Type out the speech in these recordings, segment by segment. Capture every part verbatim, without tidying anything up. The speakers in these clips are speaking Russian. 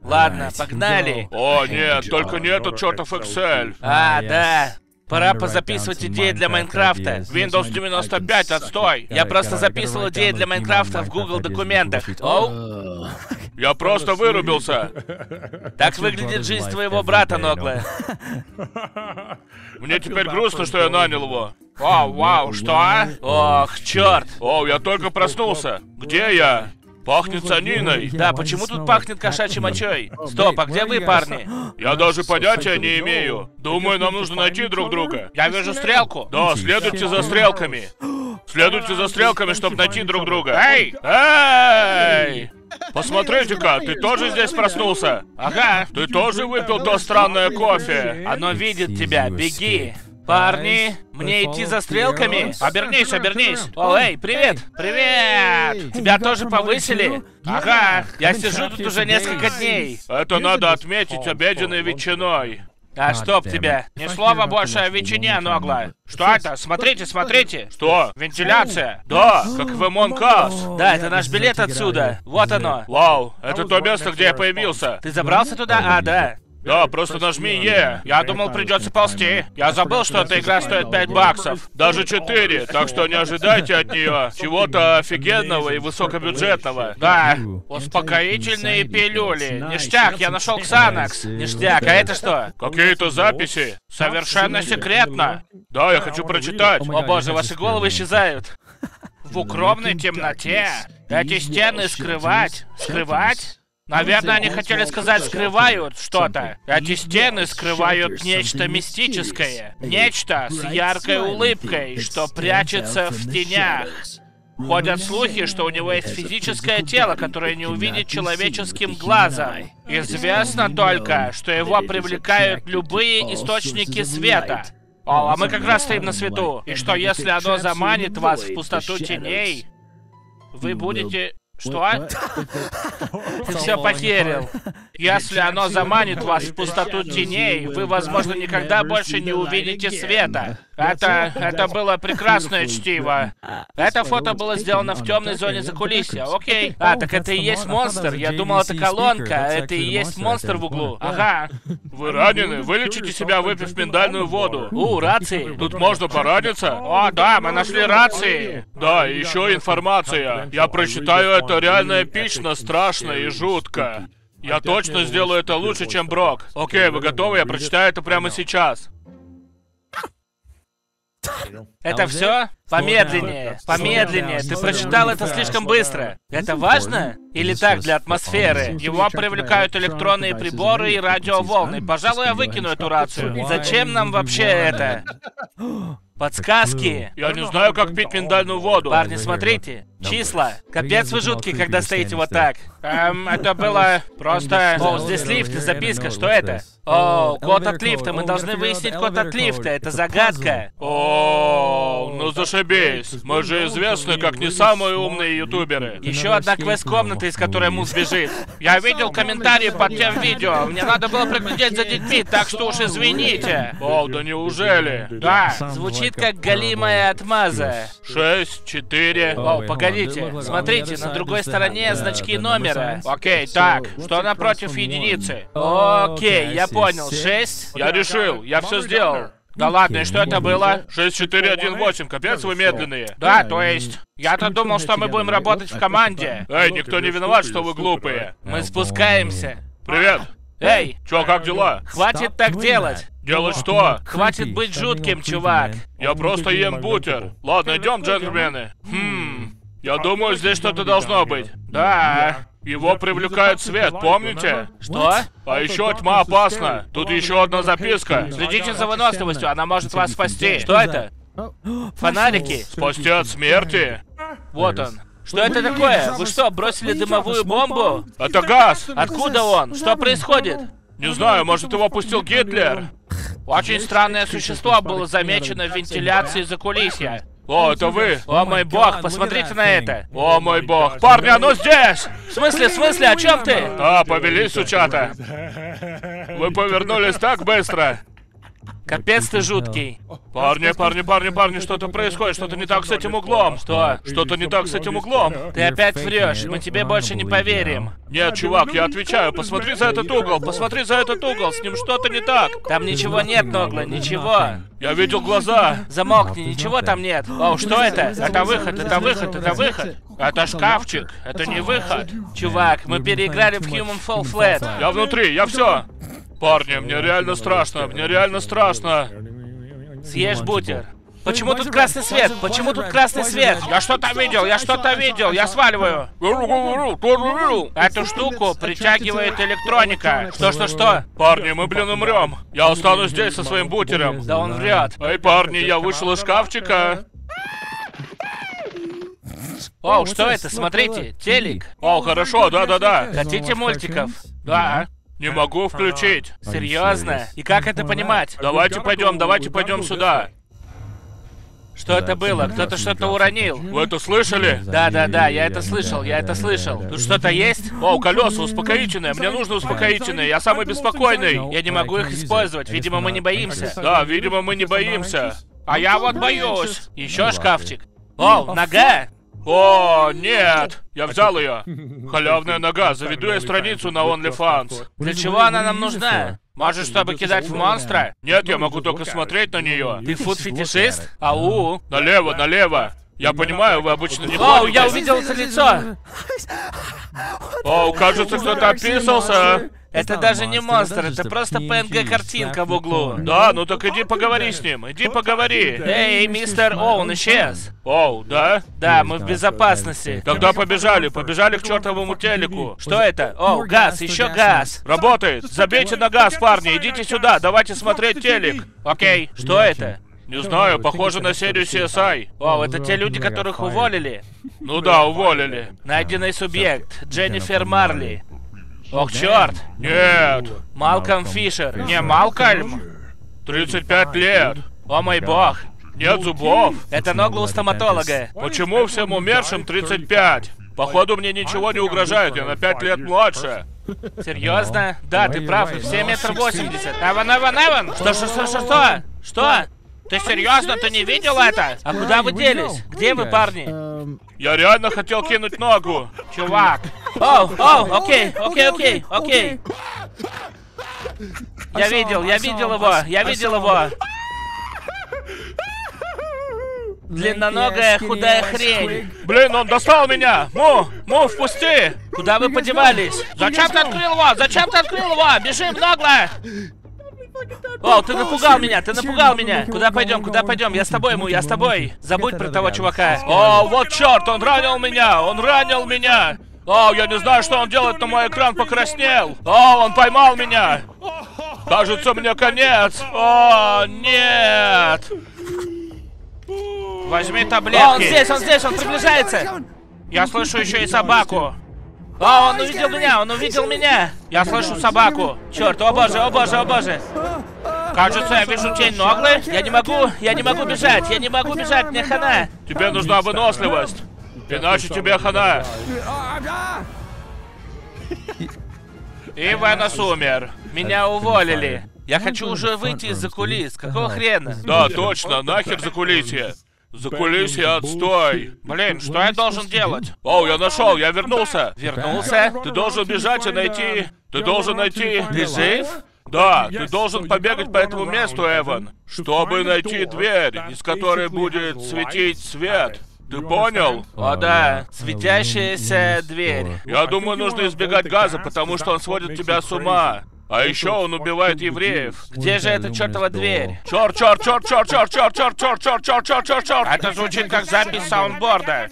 Ладно, погнали. О, нет, только не этот чертов Excel. А, да. Пора позаписывать идеи для Майнкрафта. Windows девяносто пять, отстой. Я просто записывал идеи для Майнкрафта в Google документах. Оу. Я просто вырубился. Так выглядит жизнь твоего брата, Ногле. Мне теперь грустно, что я нанял его. Вау, вау, что? Ох, черт. О, я только проснулся. Где я? Пахнет саниной. Да, почему тут пахнет кошачьей мочой? Стоп, а где вы, парни? Я даже понятия не имею. Думаю, нам нужно найти друг друга. Я вижу стрелку. Да, следуйте за стрелками. Следуйте за стрелками, чтобы найти друг друга. Эй! Эй! Посмотрите-ка, ты тоже здесь проснулся? Ага. Ты тоже выпил то странное кофе? Оно видит тебя, беги. Парни, мне идти за стрелками? Обернись, обернись. О, эй, привет. Привет. Тебя тоже повысили? Ага. Я сижу тут уже несколько дней. Это надо отметить обеденной ветчиной. А чтоб тебя. Ни слова больше о ветчине, Ногле. Что это? Смотрите, смотрите. Что? Вентиляция. Да, как в Among Us. Да, это наш билет отсюда. Вот оно. Вау, это то место, где я появился. Ты забрался туда? А, да. Да, просто нажми Е. Я думал, придется ползти. Я забыл, что эта игра стоит пять баксов. Даже четыре, так что не ожидайте от нее чего-то офигенного и высокобюджетного. Да, успокоительные пилюли. Ништяк, я нашел Ксанакс. Ништяк, а это что? Какие-то записи. Совершенно секретно. Да, я хочу прочитать. О боже, ваши головы исчезают. В укромной темноте. Эти стены скрывать. Скрывать? Наверное, они хотели сказать «скрывают» что-то. Эти стены скрывают нечто мистическое. Нечто с яркой улыбкой, что прячется в тенях. Ходят слухи, что у него есть физическое тело, которое не увидит человеческим глазом. Известно только, что его привлекают любые источники света. О, а мы как раз стоим на свету. И что если оно заманит вас в пустоту теней, вы будете... Что? Ты все потерял. Если оно заманит вас в пустоту теней, вы, возможно, никогда больше не увидите света. Это... это было прекрасное чтиво. Это фото было сделано в темной зоне закулисья, окей. А, так это и есть монстр. Я думал, это колонка, а это и есть монстр в углу. Ага. Вы ранены? Вылечите себя, выпив миндальную воду. У, рации. Тут можно пораниться? О, да, мы нашли рации. Да, и еще информация. Я прочитаю это реально эпично, страшно и жутко. Я точно сделаю это лучше, чем Брок. Окей, вы готовы? Я прочитаю это прямо сейчас. Это все? Помедленнее, помедленнее. Ты прочитал это слишком быстро. Это важно? Или так, для атмосферы? Его привлекают электронные приборы и радиоволны. Пожалуй, я выкину эту рацию. Зачем нам вообще это? Подсказки. Я не знаю, как пить миндальную воду. Парни, смотрите. Числа. Капец вы жуткие, когда стоите вот так. Эм, это было просто... О, здесь лифт и записка. Что это? О, код от лифта. Мы должны выяснить код от лифта. Это загадка. О, ну зашибись. Мы же известны как не самые умные ютуберы. Еще одна квест-комната, из которой Мус бежит. Я видел комментарии под тем видео. Мне надо было приглядеть за детьми, так что уж извините. О, да неужели? Да, звучит как галимая отмаза. Шесть, четыре... О, погодите. Смотрите, на другой стороне значки номера. Окей, так, что напротив единицы? Окей, я понял. Шесть? Я решил, я все сделал. Да ладно, и что это было? шесть четыре один восемь, капец вы медленные. Да, то есть... Я-то думал, что мы будем работать в команде. Эй, никто не виноват, что вы глупые. Мы спускаемся. Привет. Эй, чё, как дела? Хватит так делать. Делать что? Хватит быть жутким, чувак. Я просто ем бутер. Ладно, идем, джентльмены. Хм... Я думаю, здесь что-то должно быть. Да. Его привлекает свет, помните? Что? А еще тьма опасна. Тут еще одна записка. Следите за выносливостью, она может вас спасти. Что это? Фонарики. Спасти от смерти. Вот он. Что это такое? Вы что, бросили дымовую бомбу? Это газ. Откуда он? Что происходит? Не знаю, может его пустил Гитлер? Очень странное существо было замечено в вентиляции закулисья. О, это вы? О мой бог, посмотрите на это. О мой бог. Парни, оно здесь! В смысле, в смысле, о чем ты? А, повелись, сучата. Вы повернулись так быстро. Капец ты жуткий. Парни, парни, парни, парни, что-то происходит, что-то не так с этим углом. Что? Что-то не так с этим углом. Ты опять врешь, мы тебе больше не поверим. Нет, чувак, я отвечаю, посмотри за этот угол, посмотри за этот угол, с ним что-то не так. Там ничего нет, Ногла, ничего. Я видел глаза. Замолкни, ничего там нет. О, что это? Это выход, это выход, это выход. Это шкафчик, это не выход. Чувак, мы переиграли в Human Fall Flat. Я внутри, я все. Парни, мне реально страшно, мне реально страшно. Съешь бутер. Почему тут красный свет? Почему тут красный свет? Я что-то видел, я что-то видел, я сваливаю. Эту штуку притягивает электроника. Что-что-что? Парни, мы, блин, умрем. Я останусь здесь со своим бутером. Да он врет. Эй, парни, я вышел из шкафчика. О, что это? Смотрите, телек. О, хорошо, да-да-да. Хотите мультиков? Да. Не могу включить. Серьезно? И как это понимать? Давайте пойдем, давайте пойдем сюда. Что это было? Кто-то что-то уронил. Вы это слышали? Да-да-да, я это слышал, я это слышал. Тут что-то есть? О, колеса успокоительные. Мне нужно успокоительные. Я самый беспокойный. Я не могу их использовать. Видимо, мы не боимся. Да, видимо, мы не боимся. А я вот боюсь. Еще шкафчик. О, нога! О, нет! Я взял ее. Халявная нога. Заведу я страницу на OnlyFans. Для чего она нам нужна? Может, чтобы кидать в монстра? Нет, я могу только смотреть на нее. Ты фуд-фетишист? Ау! Налево, налево. Я понимаю, вы обычно не Оу, ходите. я увидел это лицо! Оу, кажется, кто-то описался. Это даже не монстр, это просто пэ эн гэ-картинка в углу. Да, ну так иди поговори с ним, иди поговори. Эй, мистер О, он исчез. Оу, да? Да, мы в безопасности. Тогда побежали, побежали к чертовому телеку. Что это? О, газ, еще газ. Работает. Забейте на газ, парни, идите сюда, давайте смотреть телек. Окей, что это? Не знаю, похоже на серию си эс ай. О, это те люди, которых уволили. Ну да, уволили. Найденный субъект. Дженнифер Марли. Ох, черт. Нет. Малкольм Фишер. Не Малкольм. тридцать пять лет. О мой бог. Нет зубов. Это Ногла у стоматолога. Почему всем умершим тридцать пять? Походу, мне ничего не угрожает, я на пять лет младше. Серьезно? Да, ты прав, и все метр восемьдесят. Эван, Эван, Эван! Что, что, что, что, что? Что? Ты серьезно? Ты не видел это? А куда вы делись? Где вы, парни? Я реально хотел кинуть ногу. Чувак. Оу, оу, окей, окей, окей, окей. Я видел, я видел его, я видел его. Длинноногая худая хрень. Блин, он достал меня! Му, Му, впусти! Куда вы подевались? Зачем ты открыл его? Зачем ты открыл его? Бежим, Ногла! О, ты напугал меня, ты напугал меня. Куда пойдем, куда пойдем? Я с тобой, Му, я с тобой. Забудь про того чувака. О, вот черт, он ранил меня, он ранил меня. О, я не знаю, что он делает, но мой экран покраснел. О, он поймал меня. Кажется, мне конец. О, нет. Возьми таблетки. О, он здесь, он здесь, он приближается. Я слышу еще и собаку. О, он увидел меня, он увидел меня. Я слышу собаку. Черт, о боже, о боже, о боже. Кажется, я вижу тень Ноглы. Я не могу, я не могу бежать, я не могу бежать, мне хана. Тебе нужна выносливость, иначе тебе хана. И Венос умер. Меня уволили. Я хочу уже выйти из-за кулис. Какого хрена? Да, точно, нахер закулисье. Закулисье, отстой. Блин, что я должен делать? О, я нашел, я вернулся. Вернулся? Ты должен бежать и найти... Ты должен найти... Ты жив? Да, ты должен побегать по этому месту, Эван, чтобы найти дверь, из которой будет светить свет. Ты понял? О да, светящаяся дверь. Я думаю, нужно избегать газа, потому что он сводит тебя с ума. А еще он убивает евреев. Где же эта чертова дверь? Черт, черт, черт, черт, черт, черт, черт, черт, черт, черт, черт, черт, черт. Это звучит как запись саундборда.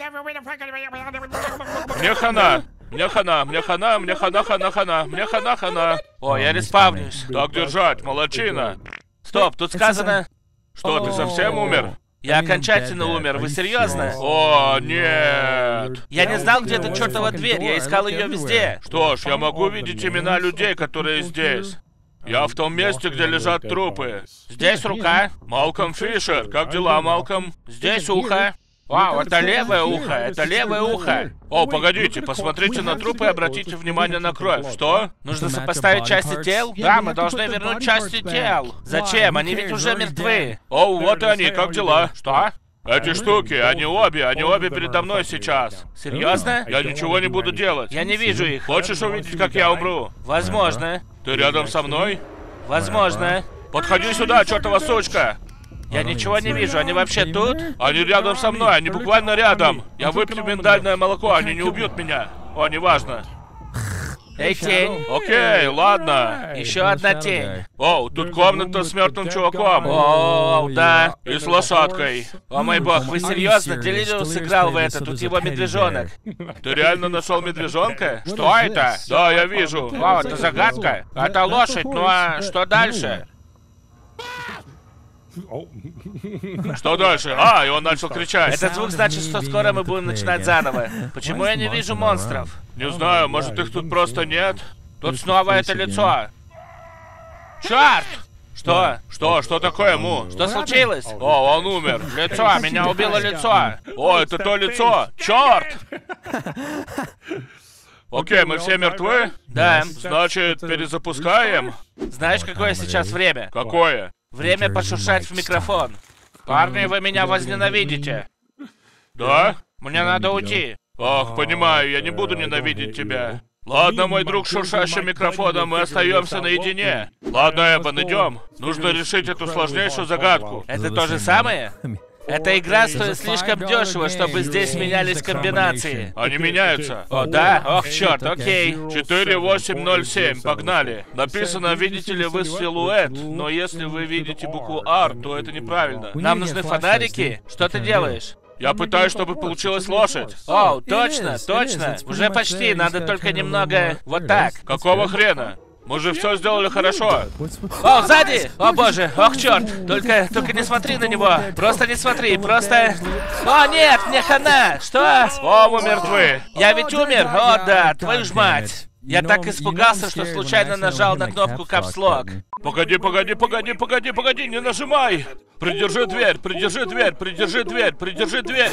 Мне хана. Мне хана, мне хана, мне хана, хана, хана, мне хана, хана. О, я респавнюсь. Так держать, молодчина. Стоп, тут сказано... Что, ты совсем умер? Я окончательно умер, вы серьезно? О, нет. Я не знал, где эта чертова дверь, я искал ее везде. Что ж, я могу видеть имена людей, которые здесь. Я в том месте, где лежат трупы. Здесь рука. Малкольм Фишер, как дела, Малкольм? Здесь ухо. Вау, это левое ухо, это левое ухо. О, погодите, посмотрите на труп и обратите внимание на кровь. Что? Нужно сопоставить части тел? Да, мы должны вернуть части тел. Зачем? Они ведь уже мертвы. О, вот и они, как дела? Что? Эти штуки, они обе, они обе передо мной сейчас. Серьезно? Я ничего не буду делать. Я не вижу их. Хочешь увидеть, как я умру? Возможно. Ты рядом со мной? Возможно. Подходи сюда, чертова сучка! Я ничего не вижу, они вообще тут? Они рядом со мной, они буквально рядом. Я выпью миндальное молоко, они не убьют меня. О, неважно. Эй, тень. Окей, ладно. Еще одна тень. О, тут комната с мертвым чуваком. О, да. И с лошадкой. О мой бог, вы серьезно? Делириус сыграл в это, тут его медвежонок. Ты реально нашел медвежонка? Что это? Да, я вижу. Вау, это загадка. Это лошадь, ну а что дальше? Что дальше? А, и он начал кричать. Этот звук значит, что скоро мы будем начинать заново. Почему я не вижу монстров? Не знаю, может их тут просто нет? Тут снова это лицо. Черт! Что? Что? Что такое, Му? Что случилось? О, он умер. Лицо, меня убило лицо. О, это то лицо. Черт! Окей, мы все мертвы? Да. Значит, перезапускаем? Знаешь, какое сейчас время? Какое? Время пошуршать в микрофон. Парни, вы меня возненавидите. Да? Мне надо уйти. Ах, понимаю, я не буду ненавидеть тебя. Ладно, мой друг с шуршащим микрофоном, мы остаемся наедине. Ладно, Эбон, идем. Нужно решить эту сложнейшую загадку. Это то же самое? Эта игра стоит слишком дешево, чтобы здесь менялись комбинации. Они меняются. О, да? Ох, черт, окей. четыре восемь ноль семь, погнали. Написано, видите ли вы силуэт, но если вы видите букву R, то это неправильно. Нам нужны фонарики? Что ты делаешь? Я пытаюсь, чтобы получилась лошадь. О, точно, точно. Уже почти, надо только немного... Вот так. Какого хрена? Мы же все сделали хорошо. О, сзади! О боже, ох черт! Только, только не смотри на него. Просто не смотри, просто... О нет, мне хана! Что? О, мы мертвы. Я ведь умер? О да, твою ж мать. Я так испугался, что случайно нажал на кнопку капслок. Погоди, погоди, погоди, погоди, погоди, не нажимай! Придержи дверь, придержи дверь, придержи дверь, придержи дверь!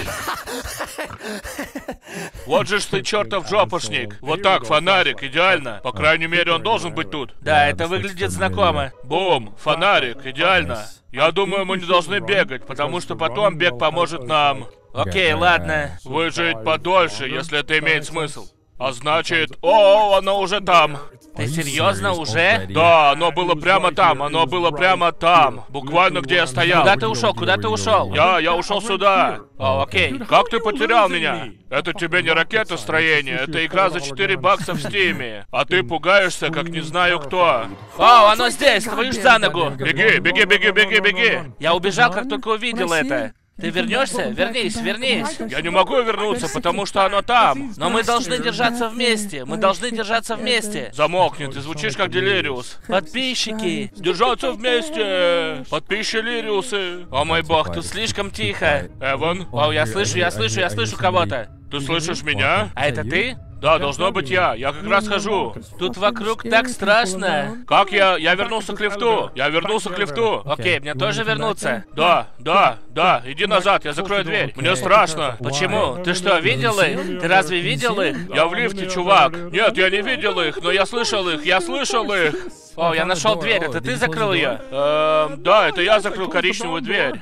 Вот же ж ты, чертов жопушник. Вот так, фонарик, идеально. По крайней мере, он должен быть тут. Да, это выглядит знакомо. Бум, фонарик, идеально. Я думаю, мы не должны бегать, потому что потом бег поможет нам... Окей, ладно. Выжить подольше, если это имеет смысл. А значит... О, оно уже там. Ты серьезно уже? Да, оно было прямо там, оно было прямо там. Буквально где я стоял. Куда ты ушел? Куда ты ушел? Я, я ушел сюда. О, окей. Как ты потерял меня? Это тебе не ракетостроение, это игра за четыре бакса в Стиме. А ты пугаешься, как не знаю кто. О, оно здесь, твою ж за ногу. Беги, беги, беги, беги, беги. Я убежал, как только увидел это. Ты вернешься? Вернись, вернись. Я не могу вернуться, потому что оно там. Но мы должны держаться вместе. Мы должны держаться вместе. Замолкни, ты звучишь как Делириус. Подписчики. Держаться вместе. Подписчики Лириусы. О мой бог, тут слишком тихо. Эван? О, я слышу, я слышу, я слышу кого-то. Ты слышишь меня? А это ты? Да, должно быть я. Я как раз хожу. Тут вокруг так страшно. Как я? Я вернулся к лифту. Я вернулся к лифту. Окей, мне тоже вернуться? Да, да, да. Иди назад, я закрою дверь. Мне страшно. Почему? Ты что, видел их? Ты разве видел их? Я в лифте, чувак. Нет, я не видел их, но я слышал их, я слышал их. О, я нашел дверь. Это ты закрыл ее? Эм, да, это я закрыл коричневую дверь.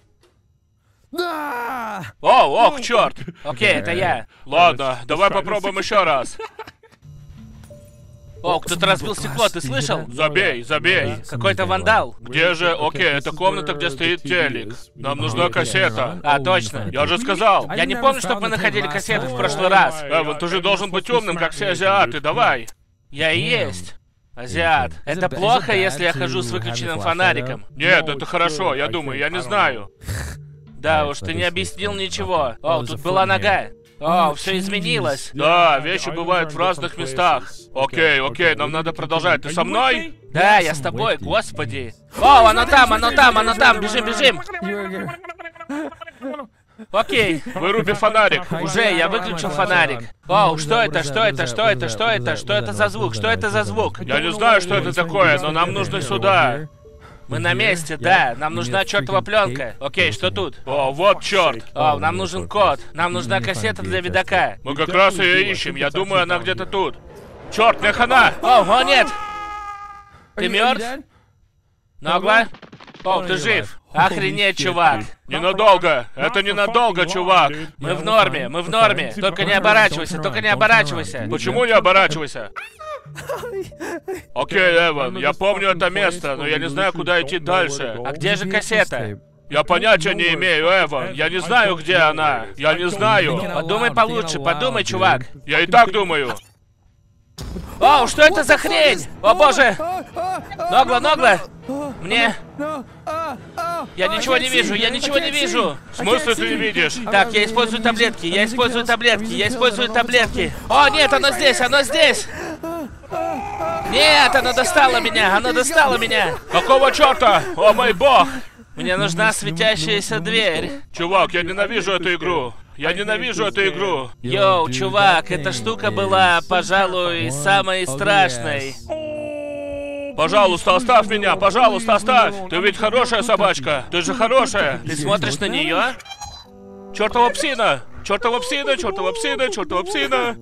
О, ох, черт! Окей, это я. Ладно, давай попробуем еще раз. О, кто-то разбил стекло, ты слышал? Забей, забей. Какой-то вандал. Где же? Окей, это комната, где стоит телек. Нам нужна кассета. А, точно. Я же сказал. Я не помню, чтобы мы находили кассеты в прошлый раз. Эван, ты же должен быть умным, как все азиаты, давай. Я и есть. Азиат. Это плохо, если я хожу с выключенным фонариком? Нет, это хорошо, я думаю, я не знаю. Да уж, ты не объяснил ничего. О, тут была нога. О, все изменилось. Да, вещи бывают в разных местах. Окей, окей, нам надо продолжать. Ты со мной? Да, я с тобой, господи. О, оно там, оно там, оно там, бежим, бежим. Окей. Выруби фонарик. Уже, я выключил фонарик. Оу, что это, что это, что это, что это, что это за звук, что это за звук? Я не знаю, что это такое, но нам нужно сюда. Мы на месте, да. Нам нужна чертова пленка. Окей, что тут? О, вот черт. О, нам нужен код. Нам нужна кассета для видака. Мы как раз ее ищем. Я думаю, она где-то тут. Черт, мне хана! О, о, нет! Ты мертв? Ногла? О, ты жив. Охренеть, чувак. Ненадолго. Это ненадолго, чувак. Мы в норме, мы в норме. Только не оборачивайся, только не оборачивайся. Почему не оборачивайся? Окей, Эван, я помню это место, но я не знаю, куда идти дальше. А где же кассета? Я понятия не имею, Эван. Я не знаю, где она. Я не знаю. Подумай получше, подумай, чувак. Я и так думаю. О, что это за хрень? О боже! Ногла, Ногла! Мне... Я ничего не вижу, я ничего не вижу! В смысле ты не видишь? Так, я использую таблетки, я использую таблетки, я использую таблетки. О, нет, оно здесь, оно здесь! Нет, оно достало меня, оно достало меня! Какого черта? О мой бог! Мне нужна светящаяся дверь. Чувак, я ненавижу эту игру. Я ненавижу эту игру. Йоу, чувак, эта штука была, пожалуй, самой страшной. Пожалуйста, оставь меня, пожалуйста, оставь. Ты ведь хорошая собачка. Ты же хорошая. Ты смотришь на нее? Чертова псина! Чертова псина, чертова псина, чертова псина.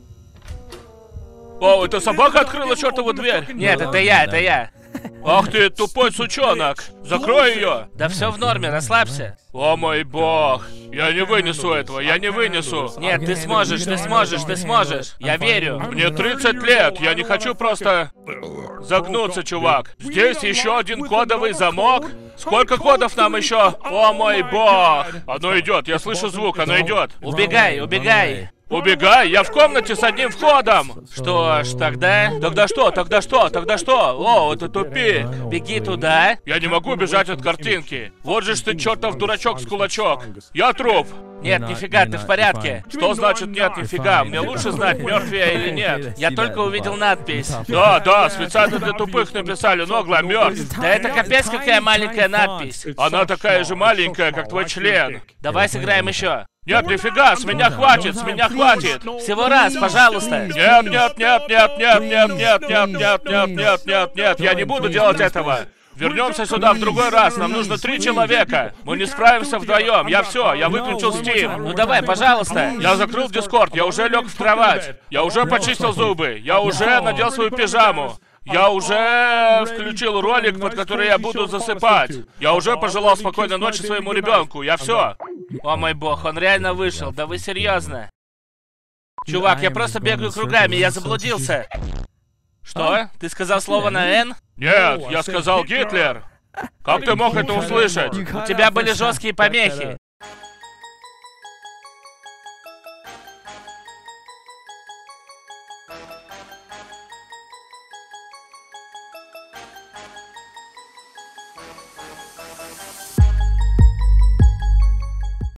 О, эта собака открыла чертову дверь. Нет, это я, это я. Ах ты, тупой сучонок! Закрой ее! Да все в норме, расслабься. О мой бог! Я не вынесу этого, я не вынесу! Нет, ты сможешь, ты сможешь, ты сможешь. Я верю. Мне тридцать лет, я не хочу просто загнуться, чувак. Здесь еще один кодовый замок. Сколько кодов нам еще? О мой бог! Оно идет, я слышу звук, оно идет. Убегай, убегай. Убегай, я в комнате с одним входом! Что ж, тогда... Тогда что, тогда что, тогда что? О, это тупик. Беги туда. Я не могу бежать от картинки. Вот же ж ты, чертов дурачок с кулачок. Я труп. Нет, нифига, ты в порядке. Что значит нет, нифига? Мне лучше знать, мертв я или нет. Я только увидел надпись. Да, да, специально для тупых написали, Ногла мертв. Да это капец какая маленькая надпись. Она такая же маленькая, как твой член. Давай сыграем еще. Нет, нифига, с меня хватит, с меня хватит. Всего раз, пожалуйста. Нет, нет, нет, нет, нет, нет, нет, нет, нет, нет, нет, нет, нет, я не буду делать этого. Вернемся сюда в другой раз, нам нужно три человека. Мы не справимся вдвоем, я все, я выключил Steam. Ну давай, пожалуйста. Я закрыл Discord, я уже лег в кровать. Я уже почистил зубы, я уже надел свою пижаму. Я уже включил ролик, под который я буду засыпать. Я уже пожелал спокойной ночи своему ребенку, я все. О мой бог, он реально вышел, да вы серьезно? Чувак, я просто бегаю кругами, я заблудился. Что? Ты сказал слово на «Н»? Нет, я сказал Гитлер. Как ты мог это услышать? У тебя были жесткие помехи.